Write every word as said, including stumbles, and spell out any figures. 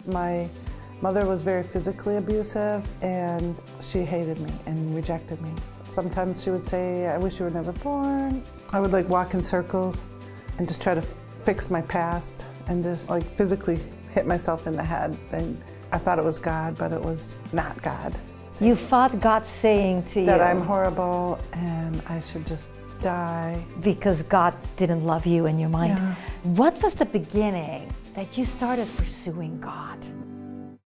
My mother was very physically abusive, and she hated me and rejected me. Sometimes she would say, I wish you were never born. I would like walk in circles and just try to fix my past and just like physically hit myself in the head. And I thought it was God, but it was not God. You thought God saying to you that I'm horrible and I should just die. Because God didn't love you in your mind. Yeah. What was the beginning that you started pursuing God?